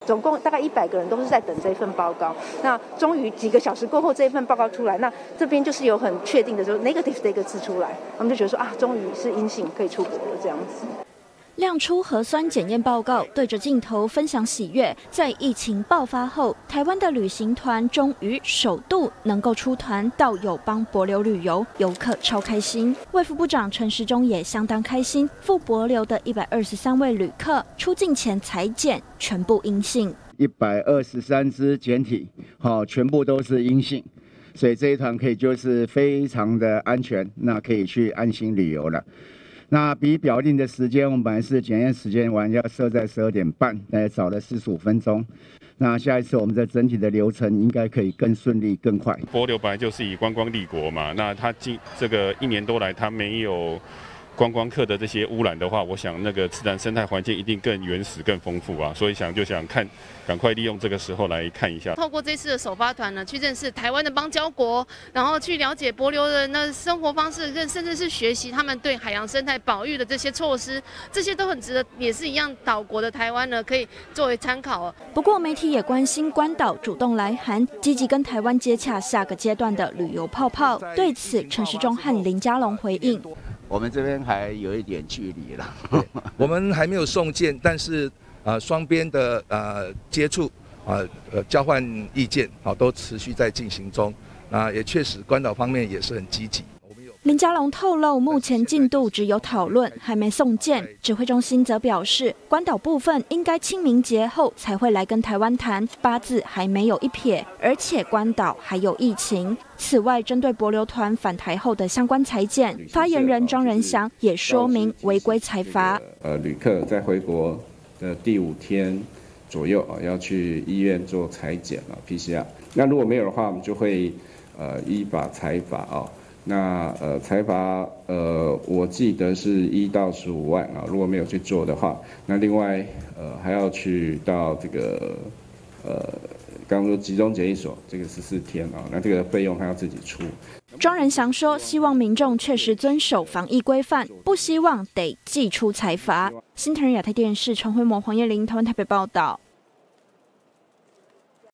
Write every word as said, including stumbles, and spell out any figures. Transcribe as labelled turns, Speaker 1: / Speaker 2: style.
Speaker 1: 总共大概一百个人都是在等这份报告。那终于几个小时过后，这一份报告出来，那这边就是有很确定的说 negative 的一个字出来，我们就觉得说啊，终于是阴性，可以出国了这样子。
Speaker 2: 亮出核酸检验报告，对着镜头分享喜悦。在疫情爆发后，台湾的旅行团终于首度能够出团到友邦帛琉旅游，游客超开心。卫福部长陈时中也相当开心，赴帛琉的一百二十三位旅客出境前采检全部阴性，
Speaker 3: 一百二十三支检体，好、哦，全部都是阴性。所以这一团可以就是非常的安全，那可以去安心旅游了。那比表定的时间，我们本来是检验时间完要设在十二点半，大早了四十五分钟。那下一次我们的整体的流程应该可以更顺利、更快。帛
Speaker 4: 琉本来就是以观光立国嘛，那它近这个一年多来，它没有观光客的这些污染的话，我想那个自然生态环境一定更原始、更丰富啊。所以想就想看，赶快利用这个时候来看一下。
Speaker 5: 透过这次的首发团呢，去认识台湾的邦交国，然后去了解帛琉人的生活方式，甚至是学习他们对海洋生态保育的这些措施，这些都很值得，也是一样岛国的台湾呢，可以作为参考。
Speaker 2: 不过媒体也关心关岛主动来函，积极跟台湾接洽下个阶段的旅游泡泡。对此，陈时中和林佳龙回应。
Speaker 3: 我们这边还有一点距离了，
Speaker 6: 我们还没有送件，但是呃双边的呃接触啊呃交换意见啊都持续在进行中，啊也确实关岛方面也是很积极。
Speaker 2: 林佳龙透露，目前进度只有讨论，还没送件。指挥中心则表示，关岛部分应该清明节后才会来跟台湾谈，八字还没有一撇，而且关岛还有疫情。此外，针对帛琉团返台后的相关采检，发言人张仁祥也说明违规裁罚。
Speaker 7: 呃，旅客在回国的第五天左右啊，要去医院做采检啊 P C R。那如果没有的话，我们就会呃依法裁罚啊。那呃裁罚呃我记得是一到十五万啊，如果没有去做的话，那另外呃还要去到这个呃刚刚说集中检疫所这个十四天啊，那这个费用还要自己出。
Speaker 2: 庄仁祥说，希望民众确实遵守防疫规范，不希望得祭出裁罚。新唐人亚太电视陈慧模、黄叶玲，台湾台北报道。